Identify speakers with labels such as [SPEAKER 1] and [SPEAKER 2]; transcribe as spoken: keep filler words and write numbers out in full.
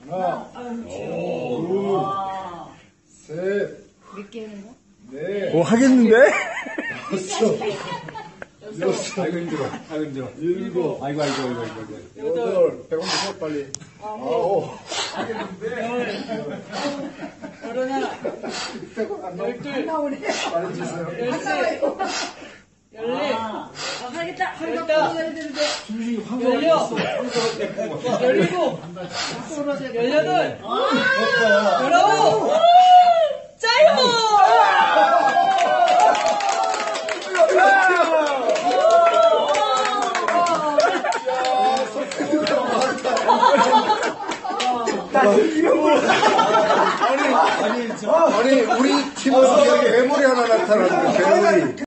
[SPEAKER 1] 하나, 둘, 셋,
[SPEAKER 2] 몇 개 하는 거?
[SPEAKER 1] 넷,
[SPEAKER 3] 오, 하겠는데?
[SPEAKER 1] 다섯, 여섯,
[SPEAKER 3] 아이고, 힘들어. 아이고, 힘들어.
[SPEAKER 1] 일곱,
[SPEAKER 3] 아이고, 아이고, 아이고, 아이고.
[SPEAKER 1] 여덟, 백원 주세요, 빨리. 아홉,
[SPEAKER 2] 열하나,
[SPEAKER 1] 열둘, 빨리 주세요.
[SPEAKER 2] 열세, 열네, 아, 하겠다. 하겠다. 열여, 열일곱, 열여덟, 열아홉, 짜요!
[SPEAKER 1] 아니, 아니, 아니, 우리 팀은 여기 애물이 하나 나타났는데, 배우이.